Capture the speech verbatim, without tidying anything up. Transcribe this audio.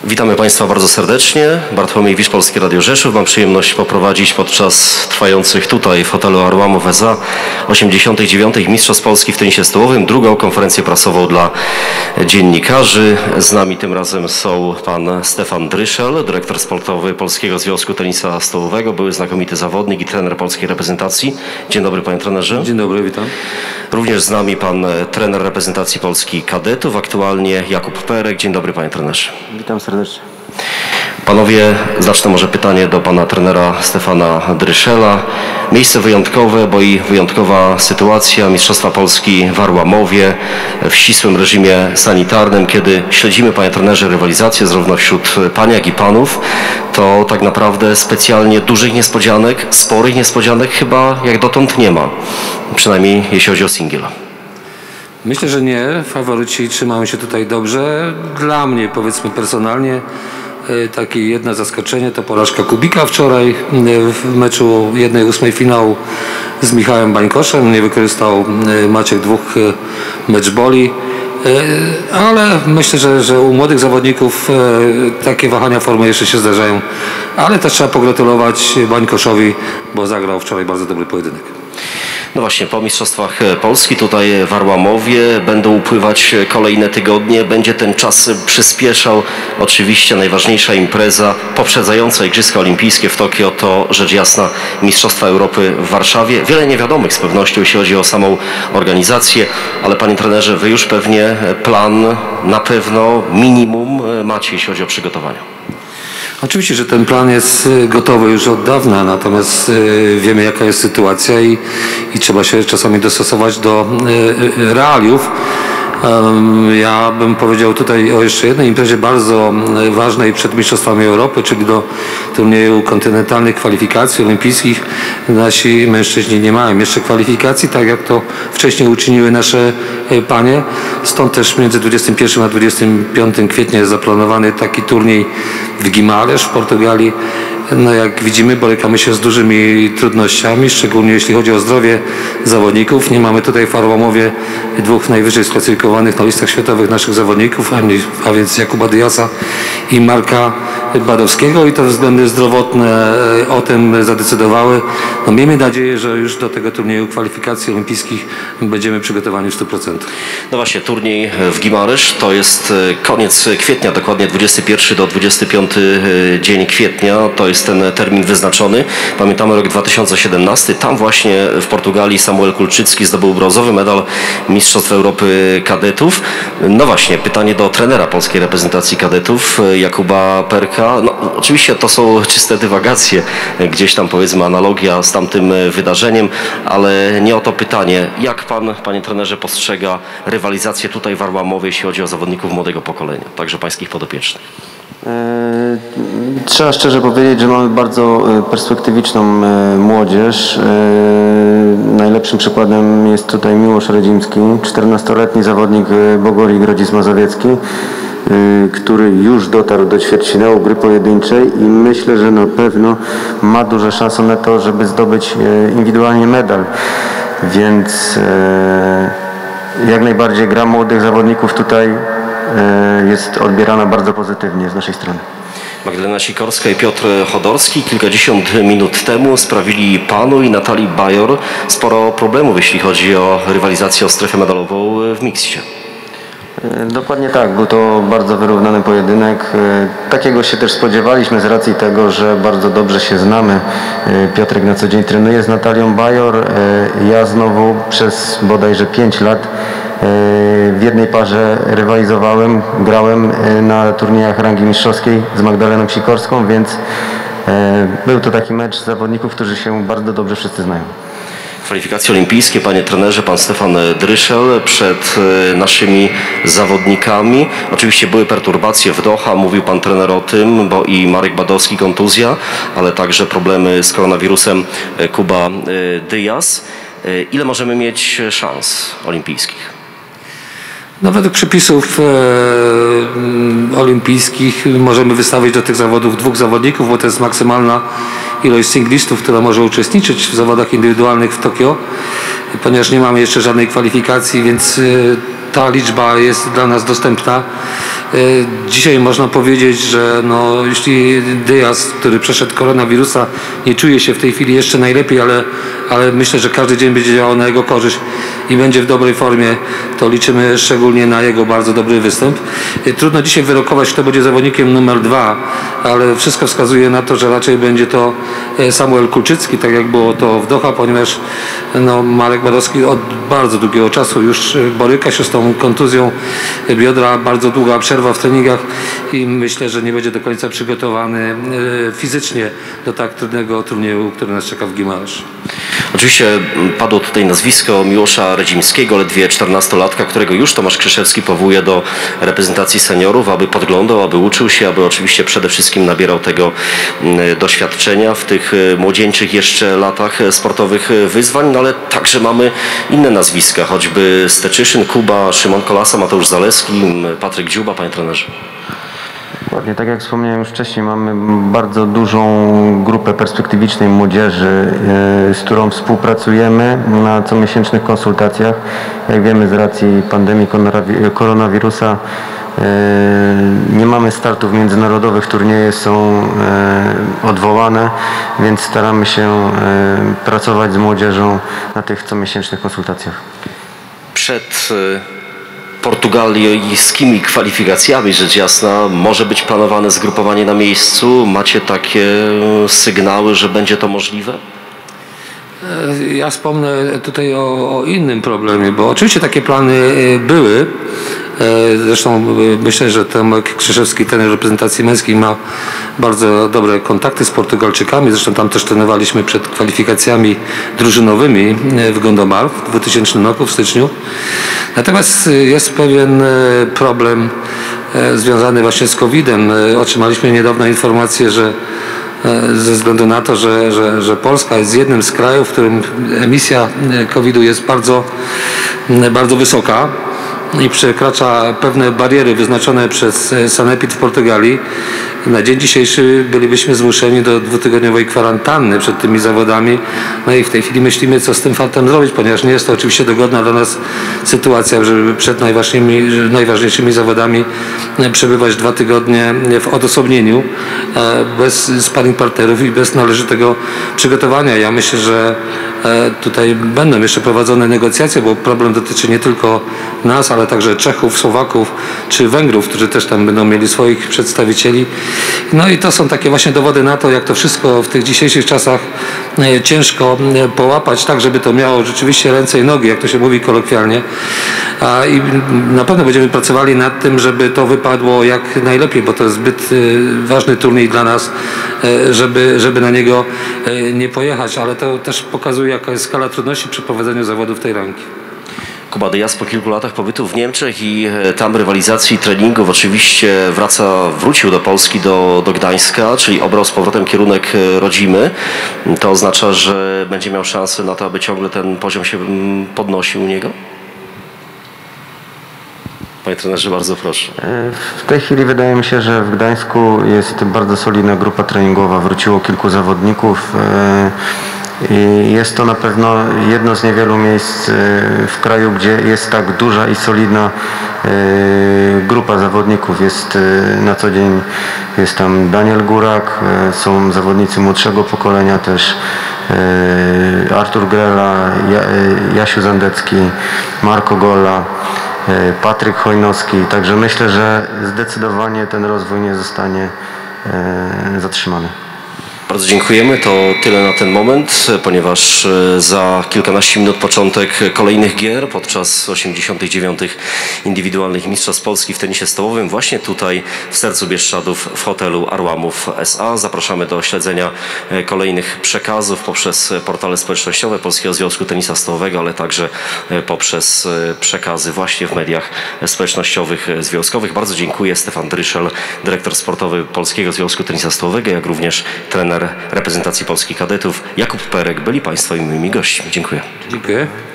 Witamy Państwa bardzo serdecznie. Bartłomiej Wisz, Polskie Radio Rzeszów. Mam przyjemność poprowadzić podczas trwających tutaj w hotelu Arłamow S A osiemdziesiątych dziewiątych Mistrzostw Polski w tenisie stołowym drugą konferencję prasową dla dziennikarzy. Z nami tym razem są pan Stefan Dryszel, dyrektor sportowy Polskiego Związku Tenisa Stołowego, były znakomity zawodnik i trener polskiej reprezentacji. Dzień dobry, panie trenerze. Dzień dobry, witam. Również z nami pan trener reprezentacji Polski kadetów, aktualnie Jakub Perek. Dzień dobry, panie trenerze. Witam serdecznie. Panowie, zacznę może pytanie do pana trenera Stefana Dryszela. Miejsce wyjątkowe, bo i wyjątkowa sytuacja. Mistrzostwa Polski w Arłamowie w ścisłym reżimie sanitarnym. Kiedy śledzimy, panie trenerze, rywalizację zarówno wśród pań, jak i panów, to tak naprawdę specjalnie dużych niespodzianek, sporych niespodzianek chyba jak dotąd nie ma. Przynajmniej jeśli chodzi o singiel. Myślę, że nie. Faworyci trzymają się tutaj dobrze. Dla mnie, powiedzmy personalnie, takie jedno zaskoczenie to porażka Kubika wczoraj w meczu jednej ósmej finału z Michałem Bańkoszem. Nie wykorzystał Maciek dwóch meczboli. Ale myślę, że, że u młodych zawodników takie wahania formy jeszcze się zdarzają. Ale też trzeba pogratulować Bańkoszowi, bo zagrał wczoraj bardzo dobry pojedynek. No właśnie, po Mistrzostwach Polski tutaj w Arłamowie będą upływać kolejne tygodnie. Będzie ten czas przyspieszał. Oczywiście najważniejsza impreza poprzedzająca Igrzyska Olimpijskie w Tokio to rzecz jasna Mistrzostwa Europy w Warszawie. Wiele niewiadomych z pewnością, jeśli chodzi o samą organizację, ale panie trenerze, wy już pewnie plan na pewno minimum macie, jeśli chodzi o przygotowania. Oczywiście, że ten plan jest gotowy już od dawna, natomiast wiemy, jaka jest sytuacja i, i trzeba się czasami dostosować do realiów. Ja bym powiedział tutaj o jeszcze jednej imprezie bardzo ważnej przed Mistrzostwami Europy, czyli do turnieju kontynentalnych kwalifikacji olimpijskich. Nasi mężczyźni nie mają jeszcze kwalifikacji, tak jak to wcześniej uczyniły nasze panie. Stąd też między dwudziestym pierwszym a dwudziestym piątym kwietnia jest zaplanowany taki turniej w Guimarães w Portugalii. No jak widzimy, borykamy się z dużymi trudnościami, szczególnie jeśli chodzi o zdrowie zawodników. Nie mamy tutaj w Arłamowie dwóch najwyżej sklasyfikowanych na listach światowych naszych zawodników, a więc Jakuba Diasa i Marka Badowskiego i te względy zdrowotne o tym zadecydowały. No miejmy nadzieję, że już do tego turnieju kwalifikacji olimpijskich będziemy przygotowani w stu procentach. No właśnie, turniej w Guimarães to jest koniec kwietnia, dokładnie dwudziesty pierwszy do dwudziestego piątego dzień kwietnia. To jest ten termin wyznaczony. Pamiętamy rok dwa tysiące siedemnasty. Tam właśnie w Portugalii Samuel Kulczycki zdobył brązowy medal Mistrzostw Europy kadetów. No właśnie, pytanie do trenera polskiej reprezentacji kadetów Jakuba Perka. No, oczywiście to są czyste dywagacje, gdzieś tam powiedzmy analogia z tamtym wydarzeniem, ale nie o to pytanie. Jak pan, panie trenerze, postrzega rywalizację tutaj w Arłamowie, jeśli chodzi o zawodników młodego pokolenia, także pańskich podopiecznych? Trzeba szczerze powiedzieć, że mamy bardzo perspektywiczną młodzież. Najlepszym przykładem jest tutaj Miłosz Redzimski, czternastoletni zawodnik Bogorii Grodzisk Mazowiecki, który już dotarł do ćwierćfinału gry pojedynczej i myślę, że na pewno ma duże szanse na to, żeby zdobyć indywidualnie medal. Więc jak najbardziej gra młodych zawodników tutaj jest odbierana bardzo pozytywnie z naszej strony. Magdalena Sikorska i Piotr Chodorski kilkadziesiąt minut temu sprawili panu i Natalii Bajor sporo problemów, jeśli chodzi o rywalizację o strefę medalową w miksie. Dokładnie tak, był to bardzo wyrównany pojedynek. Takiego się też spodziewaliśmy z racji tego, że bardzo dobrze się znamy. Piotrek na co dzień trenuje z Natalią Bajor. Ja znowu przez bodajże pięć lat w jednej parze rywalizowałem, grałem na turniejach rangi mistrzowskiej z Magdaleną Sikorską, więc był to taki mecz zawodników, którzy się bardzo dobrze wszyscy znają. Kwalifikacje olimpijskie, panie trenerze, pan Stefan Dryszel przed naszymi zawodnikami. Oczywiście były perturbacje w Doha, mówił pan trener o tym, bo i Marek Badowski kontuzja, ale także problemy z koronawirusem Kuba Dias. Ile możemy mieć szans olimpijskich? No, według przepisów e, olimpijskich możemy wystawić do tych zawodów dwóch zawodników, bo to jest maksymalna ilość singlistów, która może uczestniczyć w zawodach indywidualnych w Tokio, ponieważ nie mamy jeszcze żadnej kwalifikacji, więc ta liczba jest dla nas dostępna. Dzisiaj można powiedzieć, że no, jeśli Dyaz, który przeszedł koronawirusa, nie czuje się w tej chwili jeszcze najlepiej, ale, ale myślę, że każdy dzień będzie działał na jego korzyść i będzie w dobrej formie, to liczymy szczególnie na jego bardzo dobry występ. Trudno dzisiaj wyrokować, kto będzie zawodnikiem numer dwa, ale wszystko wskazuje na to, że raczej będzie to Samuel Kulczycki, tak jak było to w Doha, ponieważ no, Marek Badowski od bardzo długiego czasu już boryka się z tą kontuzją biodra, bardzo długa przerwa w treningach i myślę, że nie będzie do końca przygotowany fizycznie do tak trudnego turnieju, który nas czeka w Gimaresz. Oczywiście padło tutaj nazwisko Miłosza Redzimskiego, ledwie czternastolatka, którego już Tomasz Kryszewski powołuje do reprezentacji seniorów, aby podglądał, aby uczył się, aby oczywiście przede wszystkim nabierał tego doświadczenia w tych młodzieńczych jeszcze latach sportowych wyzwań, no ale także mamy inne nazwiska, choćby Steczyszyn, Kuba, Szymon Kolasa, Mateusz Zaleski, Patryk Dziuba, panie trenerze. Dokładnie, tak jak wspomniałem już wcześniej, mamy bardzo dużą grupę perspektywicznej młodzieży, z którą współpracujemy na comiesięcznych konsultacjach. Jak wiemy, z racji pandemii koronawirusa nie mamy startów międzynarodowych, turnieje są odwołane, więc staramy się pracować z młodzieżą na tych comiesięcznych konsultacjach. Przed portugalijskimi kwalifikacjami, rzecz jasna, może być planowane zgrupowanie na miejscu? Macie takie sygnały, że będzie to możliwe? Ja wspomnę tutaj o, o innym problemie, bo oczywiście takie plany były. Zresztą myślę, że Tomek Krzyszewski, trener reprezentacji męskiej, ma bardzo dobre kontakty z Portugalczykami. Zresztą tam też trenowaliśmy przed kwalifikacjami drużynowymi w Gondomar w dwutysięcznym roku, w styczniu. Natomiast jest pewien problem związany właśnie z kowidem. Otrzymaliśmy niedawno informację, że ze względu na to, że, że, że Polska jest jednym z krajów, w którym emisja kowidu jest bardzo, bardzo wysoka i przekracza pewne bariery wyznaczone przez Sanepid w Portugalii. Na dzień dzisiejszy bylibyśmy zmuszeni do dwutygodniowej kwarantanny przed tymi zawodami. No i w tej chwili myślimy, co z tym faktem zrobić, ponieważ nie jest to oczywiście dogodna dla nas sytuacja, żeby przed najważniejszymi, najważniejszymi zawodami przebywać dwa tygodnie w odosobnieniu, bez sparring partnerów i bez należytego przygotowania. Ja myślę, że tutaj będą jeszcze prowadzone negocjacje, bo problem dotyczy nie tylko nas, ale także Czechów, Słowaków czy Węgrów, którzy też tam będą mieli swoich przedstawicieli. No i to są takie właśnie dowody na to, jak to wszystko w tych dzisiejszych czasach ciężko połapać, tak żeby to miało rzeczywiście ręce i nogi, jak to się mówi kolokwialnie. I na pewno będziemy pracowali nad tym, żeby to wypadło jak najlepiej, bo to jest zbyt ważny turniej dla nas, żeby, żeby na niego nie pojechać, ale to też pokazuje, jaka jest skala trudności przy prowadzeniu zawodów tej ranki. Kuba Dyaz po kilku latach pobytu w Niemczech i tam rywalizacji treningów oczywiście wraca, wrócił do Polski, do, do Gdańska, czyli obrał z powrotem kierunek rodzimy. To oznacza, że będzie miał szansę na to, aby ciągle ten poziom się podnosił u niego? Panie trenerze, bardzo proszę. W tej chwili wydaje mi się, że w Gdańsku jest bardzo solidna grupa treningowa. Wróciło kilku zawodników. I jest to na pewno jedno z niewielu miejsc w kraju, gdzie jest tak duża i solidna grupa zawodników. Jest na co dzień, jest tam Daniel Górak, są zawodnicy młodszego pokolenia też, Artur Grela, Jasiu Zandecki, Marko Golla, Patryk Hojnowski. Także myślę, że zdecydowanie ten rozwój nie zostanie zatrzymany. Bardzo dziękujemy. To tyle na ten moment, ponieważ za kilkanaście minut początek kolejnych gier podczas osiemdziesiątych dziewiątych indywidualnych Mistrzostw Polski w tenisie stołowym właśnie tutaj w sercu Bieszczadów w hotelu Arłamów S A. Zapraszamy do śledzenia kolejnych przekazów poprzez portale społecznościowe Polskiego Związku Tenisa Stołowego, ale także poprzez przekazy właśnie w mediach społecznościowych związkowych. Bardzo dziękuję. Stefan Dryszel, dyrektor sportowy Polskiego Związku Tenisa Stołowego, jak również trener reprezentacji polskich kadetów Jakub Perek byli Państwa moimi gośćmi. Dziękuję. Dziękuję.